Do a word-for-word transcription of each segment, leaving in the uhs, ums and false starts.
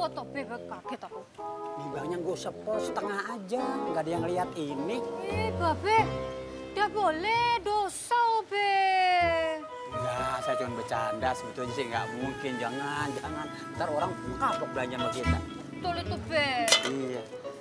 toh, Be? Kaget aku. Bibangnya gue sepol setengah aja, nggak ada yang lihat ini. Eh, Babe, nggak boleh, dosa, Be. Enggak, saya cuma bercanda, sebetulnya sih nggak mungkin, jangan, jangan. Ntar orang kapok belanja sama kita. Betul itu, Be. Iya.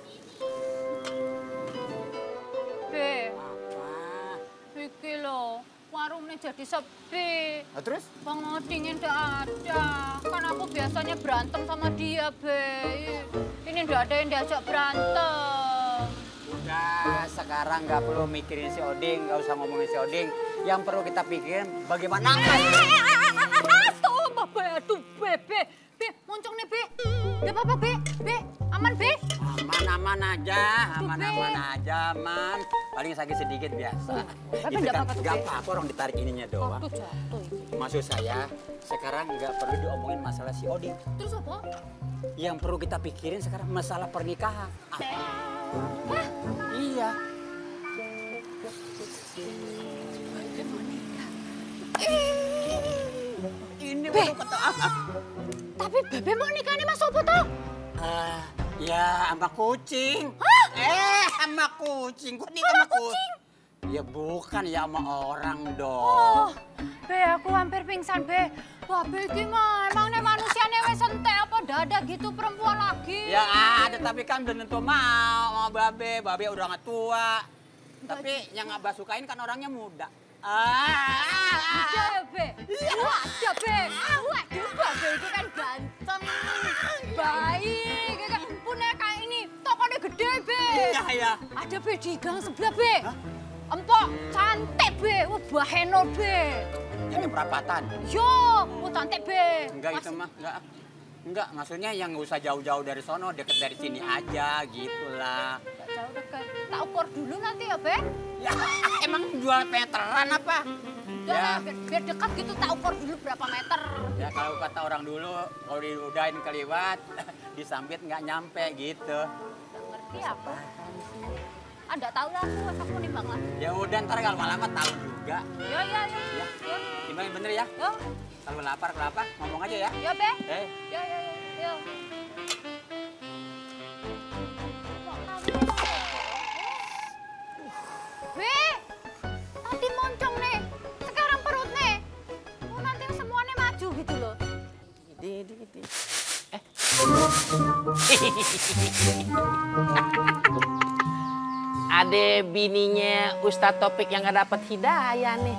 Be, Apa? iki loh, warungnya jadi sepi. Nah, terus? Bang Oding nggak ada. Kan aku biasanya berantem sama dia, Be. Ini nggak ada yang diajak berantem. Udah, sekarang nggak perlu mikirin si Oding, nggak usah ngomongin si Oding. Yang perlu kita pikirin bagaimana Stop, Be. Aduh, Be, Be. Be, moncong nih, Be. Gak apa-apa, Be. Be, aman, Be. Aman-aman aja, Tuh, aman-aman Be. aja, man. Paling sakit sedikit biasa. Tapi Itu nggak kan apa-apa tuh, nggak Be. apa-apa orang ditarik ininya doang. Aduh, jatuh ini. Maksud saya, sekarang nggak perlu diomongin masalah si Oding. Terus apa? Yang perlu kita pikirin sekarang masalah pernikahan. Ah, Hah? iya. Ini Be. baru kata apa? Tapi Bebe mau nikah nih Mas Sopo toh? Ah, ya sama kucing. Hah? Eh, sama kucing. Kok dia sama kucing? Ya bukan, ya sama orang dong. Oh, Be, aku hampir pingsan, Be. Wah, Be, gimana? Emangnya manusianya wes entek apa dada gitu perempuan lagi? Ya ada, tapi kan belum tentu mau sama Babe. Babe udah nggak tua. Tapi yang Abah sukain kan orangnya muda. Ah, Ada ya, Be? Wah, ada, Be. Waduh, Babe itu kan ganteng, baik, kayak punya kayak ini. Tokonya gede, Be. iya ya. Ada, Be, di gang sebelah, Be. Empok, cantik, Be. Wah, baheno, Be. Ini perapatan. Yo, wah, cantik, Be. Enggak itu mah, enggak. Enggak, maksudnya yang nggak usah jauh-jauh dari sono, deket dari sini aja, gitulah. Nggak jauh deket. Tak ukur dulu nanti ya, Be. Ya, emang jual meteran apa? Ya, Ya, biar, biar dekat gitu, tak ukur dulu berapa meter. ya kalau kata orang dulu, kalau diudahin keliwat, disambit nggak nyampe gitu. Nggak ngerti apa. Anda tahu lah aku, aku nimbang lah. Ya udah, ntar kalau lama tahu juga. Ya, ya, ya. Ya, ya. Gimana bener ya? Yo, Kalau lapar, kenapa? Ngomong aja ya. ya, Be. Eh, Ya, ya, ya. Ya. Be, tadi moncong nih, sekarang perut nih. Oh, nanti semuanya maju gitu loh. Di, di, di. Eh. Ada bininya Ustadz Topik yang gak dapet hidayah nih.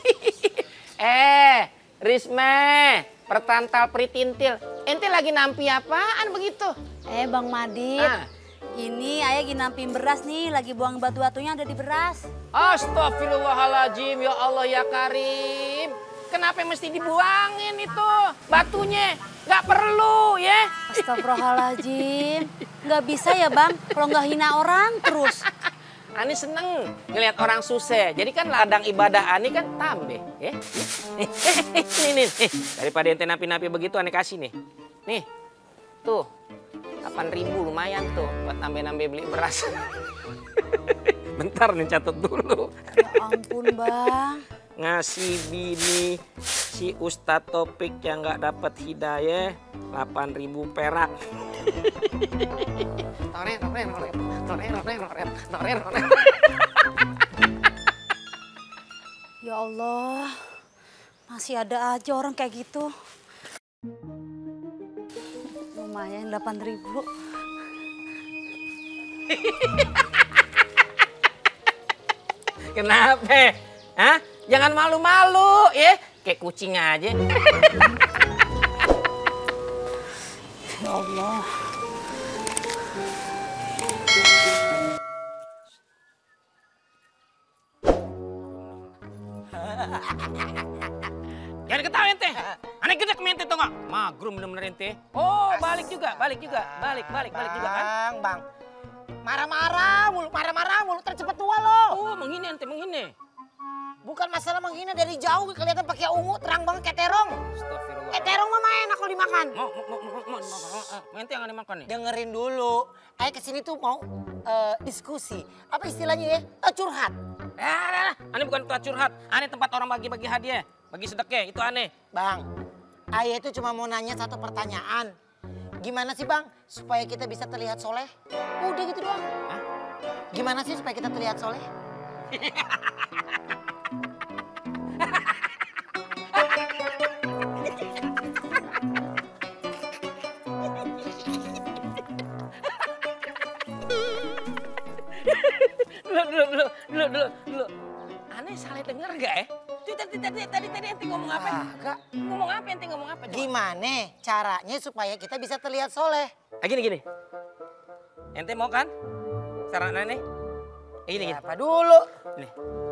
eh, Risme, pertantal pritintil. Ente lagi nampi apaan begitu? Eh Bang Madip, Ah. ini ayah lagi nampin beras nih, lagi buang batu-batunya ada di beras. Astagfirullahaladzim, ya Allah ya Karim. Kenapa mesti dibuangin itu batunya? Gak perlu ya. Astagfirullahaladzim, nggak bisa ya Bang, kalau nggak hina orang terus. Ani seneng ngelihat orang susah. Jadi kan ladang ibadah Ani kan tambah, ya. Nih, nih, nih. Daripada ente napi-napi begitu, Ani kasih nih. Nih, tuh, delapan ribu lumayan tuh buat nambah-nambah beli beras. Bentar nih catat dulu. Ya ampun Bang. Ngasih bini si Ustadz Topik yang nggak dapat hidayah delapan ribu perak. Toren, toren, toren, toren, toren, toren, toren, toren. Ya Allah, masih ada aja orang kayak gitu. Lumayan delapan ribu. Kenapa? Hah? Jangan malu-malu ya, kayak kucing aja. Ya Allah. Jangan ketawa ente. Aneh gede mente tuh nggak? Magrum bener-bener ente. Oh balik juga, balik juga, balik, balik, balik juga kan? Bang, bang. Marah-marah mulu, marah-marah mulu, tercepat tua lo. Oh menghina ente, menghina. Bukan masalah menghina, dari jauh kelihatan pakai ungu, terang banget kayak terong. Astagfirullah. Eh terong mah enak kalau dimakan. Mau, mau, mau, mau, mau, mau, ente yang aneh makan nih. Dengerin dulu, Ayah kesini tuh mau eh, diskusi. Apa istilahnya ya? Eh, curhat. Ah, aneh bukan tempat curhat, aneh tempat orang bagi-bagi hadiah, bagi sedekah, itu aneh. Bang, Ayah itu cuma mau nanya satu pertanyaan. Gimana sih bang supaya kita bisa terlihat soleh? Udah gitu doang. Hah? Gimana sih supaya kita terlihat soleh? Dulu, dulu, dulu, dulu, dulu, dulu. Aneh salah denger gak ya? Tadi, tadi, tadi, tadi, tadi ente ngomong apa? Kagak. Ngomong apa ente ngomong apa? Coba. Gimana caranya supaya kita bisa terlihat soleh? Ah, gini, gini. Ente mau kan? Saran aneh? Eh, gini, gini. Apa dulu? Nih.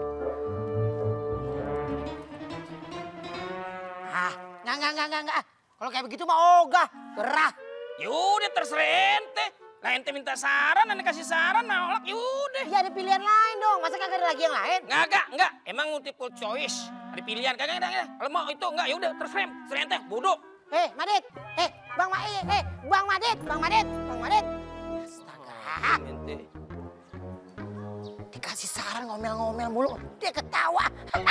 Ah, nggak, nggak, nggak, nggak, nggak. Kalau kayak begitu mah ogah, gerah. Yaudah terserah ente. Lah ente minta saran, aneh kasih saran, nolak, yaudah. Ya ada pilihan lain dong, masa kagak ada lagi yang lain? Enggak, enggak, enggak. Emang multiple choice. Ada pilihan, kagak ada. Kagak. Kalau mau itu enggak, yaudah terserah, terserah ente, bodoh. Eh, Madit, eh, Bang Ma, eh, eh, Bang Madit, Bang Madit, Bang Madit. Astaga, Ente. dikasih saran ngomel-ngomel mulu, dia ketawa.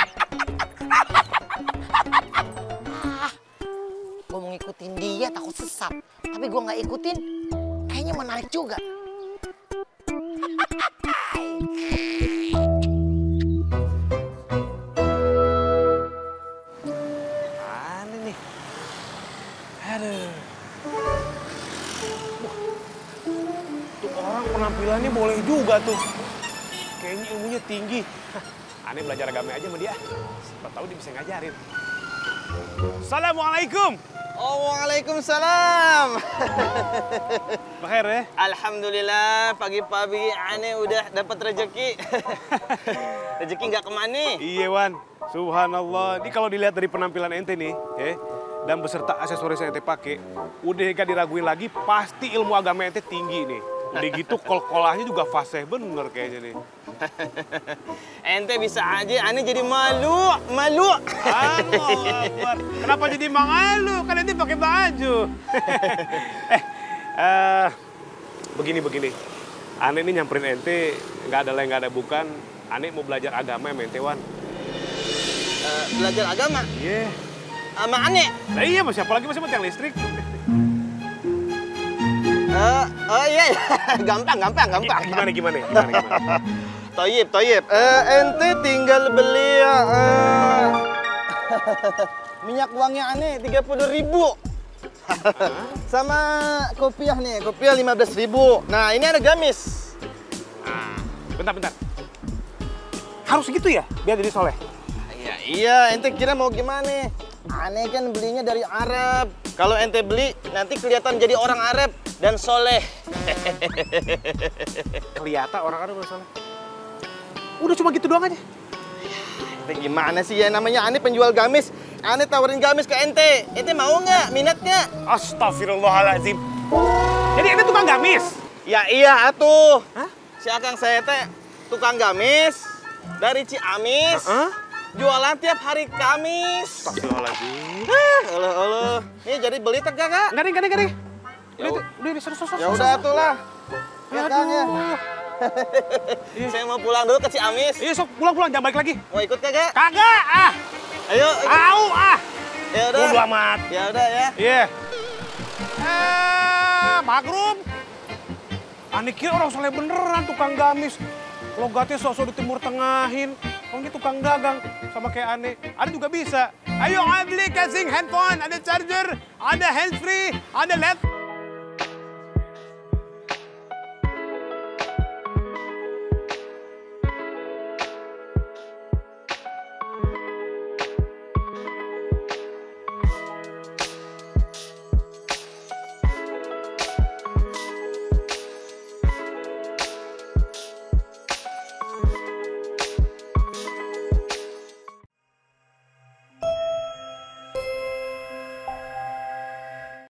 Ah, gue mau ngikutin dia takut sesat, tapi gue nggak ikutin, kayaknya menarik juga. Aneh nih. Aduh. Wah, tuh orang penampilannya boleh juga tuh. Kayaknya ilmunya tinggi. Hah, aneh belajar agama aja sama dia. Siapa tahu dia bisa ngajarin. Assalamualaikum. Oh, waalaikumsalam. Bakhair ya? Alhamdulillah, pagi-pagi aneh udah dapat rezeki. Rezeki nggak kemana? Iya Wan, subhanallah. Ini kalau dilihat dari penampilan ente nih, ya, dan beserta aksesoris yang ente pakai, udah gak diraguin lagi, pasti ilmu agama ente tinggi nih. Udah gitu kol-kolahnya juga fasih bener kayaknya nih. Ente bisa aja, aneh jadi malu, malu. Allah Akbar. Kenapa jadi mangalu? Kan ente pakai baju. eh, uh, begini begini. Aneh ini nyamperin ente, nggak ada lain nggak ada bukan. Aneh mau belajar agama ya ente Wan. Uh, belajar agama? Iya. Yeah. Sama aneh? Nah iya, mas siapa lagi masih mau tiang listrik? Uh, oh iya, gampang, gampang, gampang. Gimana, gimana, gimana, gimana? Toyib, toyib. Uh, ente tinggal beli uh, minyak wangi aneh tiga puluh ribu. Sama kopiah nih, kopiah lima belas ribu. Nah, ini ada gamis. Ah, bentar, bentar. Harus gitu ya, biar jadi soleh? Iya, iya. Ente kira mau gimana? Aneh kan belinya dari Arab. Kalau ente beli, nanti kelihatan jadi orang Arab dan soleh. Kelihatan orang Arab udah soleh. Udah cuma gitu doang aja. Ente gimana sih ya, namanya aneh penjual gamis. Aneh tawarin gamis ke ente. Ente mau nggak? Minat nggak? Astagfirullahaladzim. Jadi ente tukang gamis? Ya iya atuh. Hah? Si akang saya teh tukang gamis dari Ciamis. Hah? Jualan tiap hari Kamis. Astagfirullahaladzim. Allah, Allah. Nih jadi beli tegak kak? Enggak deh, enggak deh, enggak deh. Ya Udah, udah, udah, seru, seru, Ya udah atuh lah. Ya Kang ya. Iya. Saya mau pulang dulu ke Ciamis. Iya, sok pulang-pulang, jangan balik lagi. Mau ikut kagak? Kagak, ah. Ayo. ikut. Au, ah. Ya udah. Bodo amat. Ya udah ya. Iya. Eh, Magrum. Aneh kira orang soleh beneran tukang gamis. Logatnya sok-sok di Timur Tengahin. Oh, ini tukang dagang sama kayak aneh. Aneh juga bisa. Ayo, beli casing handphone, ada charger, ada handsfree, ada laptop.